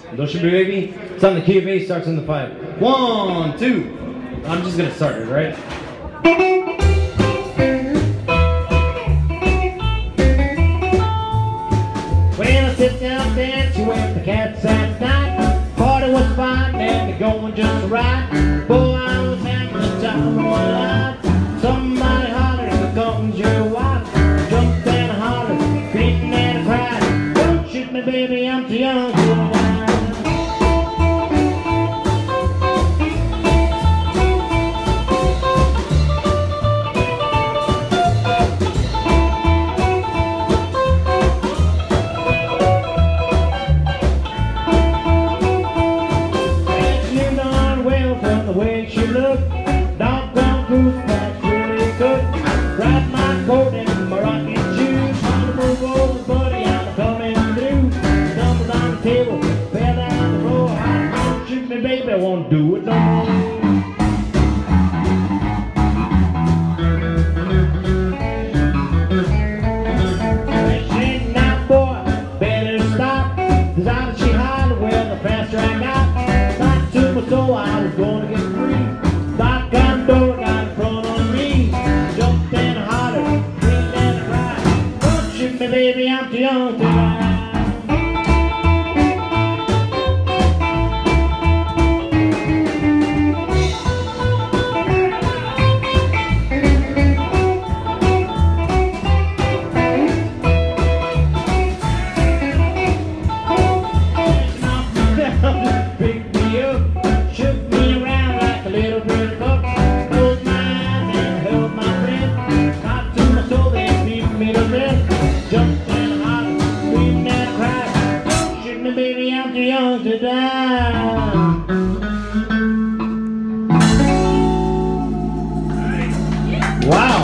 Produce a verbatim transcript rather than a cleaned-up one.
Don't shoot me, baby. It's on the key of A, starts in the five. One, two. I'm just gonna start it, right? Well, I sit down dancing with the cats at night. Party was fine and the going just right. Boy, I was having the time of my life. Somebody hollered, "Here comes your wife." Jumped and hollered, screaming and cried. Don't shoot me, baby, I'm too young to die. The way she looked, doggone goose that's really good. Grabbed my coat and my rocking shoes. Trying to move over, buddy, I'm coming through. Stumbled on the table, fell down the floor. Don't shoot me, baby, I won't do it no more. Said, now boy, better stop. Cause how did she holler? Well, the faster I got, not to my soul, I was going to get free. Knock on the door, got in front of me. Jumped and hollered, screamed and cried. Don't shoot me, baby, I'm too young to die. Picked me up, shook me around like a little bird pup. Closed my eyes and held my breath. Got to my soul, they beat me to death. Jumped and hollered, screamed and cried. Don't shoot me, baby, I'm too young to die. Wow.